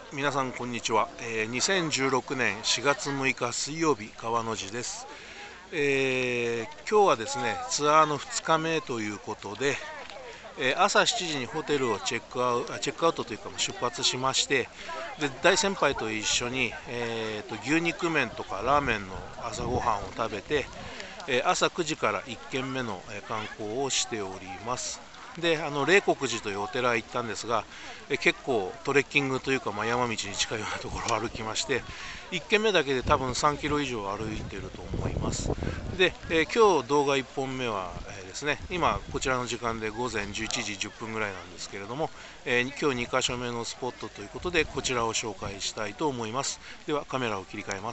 皆さんこんにちは。2016年4月6日水曜日、川の字です。今日はですね、ツアーの2日目ということで、朝7時にホテルをチェックアウトというか出発しまして、で大先輩と一緒に、牛肉麺とかラーメンの朝ごはんを食べて、朝9時から1軒目の観光をしております。で冷国寺というお寺へ行ったんですが、結構トレッキングというか、山道に近いようなところを歩きまして、1軒目だけで多分3キロ以上歩いていると思います。で、今日動画1本目は、ですね、今こちらの時間で午前11時10分ぐらいなんですけれども、今日2箇所目のスポットということでこちらを紹介したいと思います。ではカメラを切り替えます。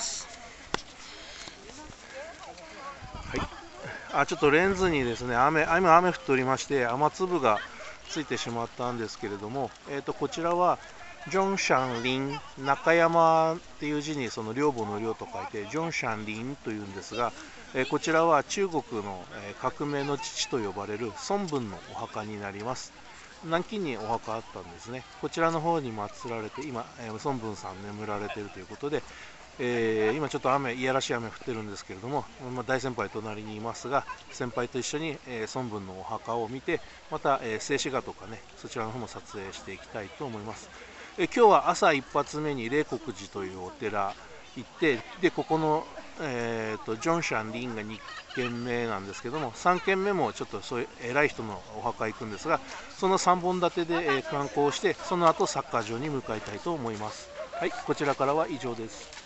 ちょっとレンズにですね、雨降っておりまして、雨粒がついてしまったんですけれども、こちらはジョンシャンリン、中山っていう字にその寮母の寮と書いてジョンシャンリンというんですが、こちらは中国の革命の父と呼ばれる孫文のお墓になります。南京にお墓あったんですね。こちらの方に祀られて、今、孫文さん眠られているということで、今ちょっといやらしい雨降ってるんですけれども、大先輩隣にいますが、先輩と一緒に、孫文のお墓を見て、また、静止画とかね、そちらの方も撮影していきたいと思います。今日は朝一発目に冷国寺というお寺行って、でここの、ジョンシャンリンが2軒目なんですけども、3軒目もちょっとそういう偉い人のお墓行くんですが、その3本立てで、観光して、その後サッカー場に向かいたいと思います。はい、こちらからは以上です。